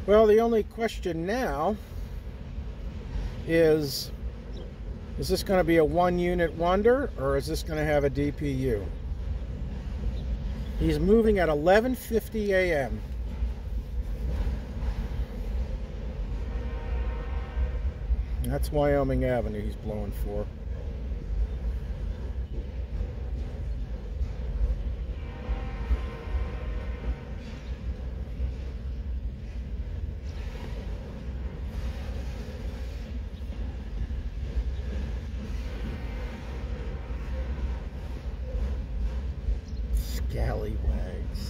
Well, the only question now is this going to be a one-unit wonder, or is this going to have a DPU? He's moving at 11:50 a.m. That's Wyoming Avenue he's blowing for. Scallywags.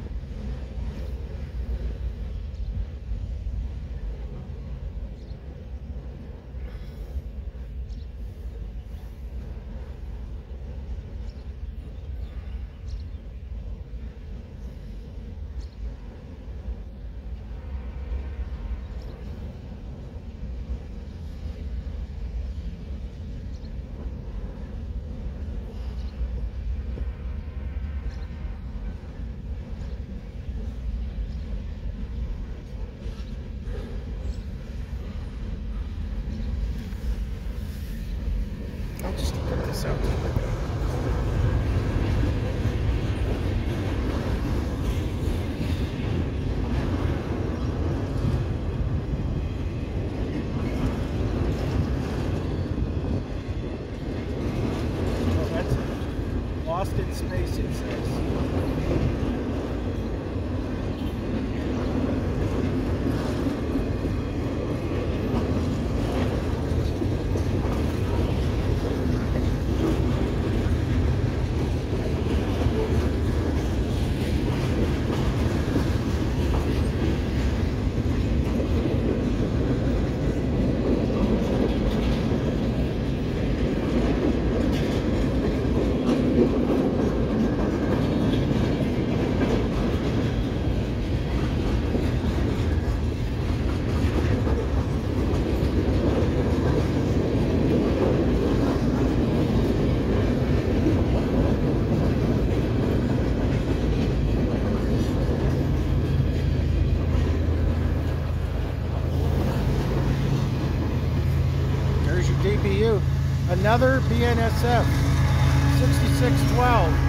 I'll just put this out the window. Oh, that's it. Lost in space, it says. DPU, another BNSF 6612.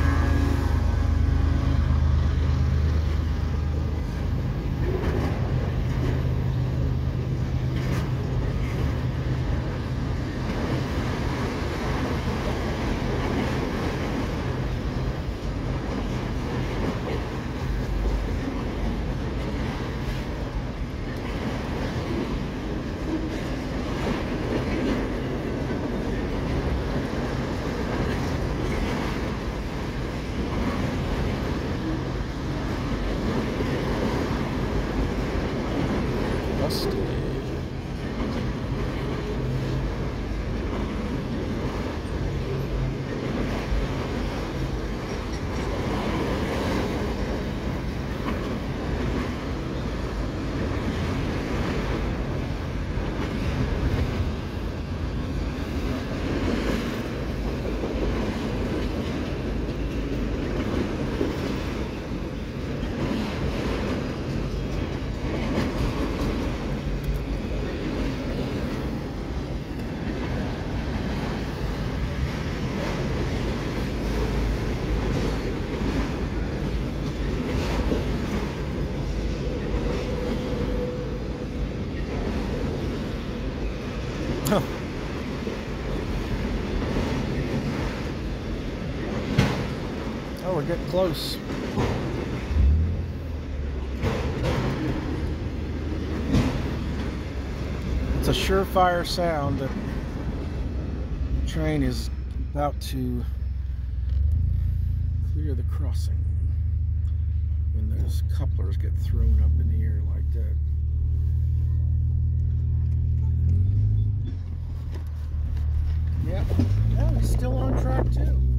Oh, we're getting close. It's a surefire sound that the train is about to clear the crossing when those couplers get thrown up in the air like that. Yep, yeah, he's still on track too.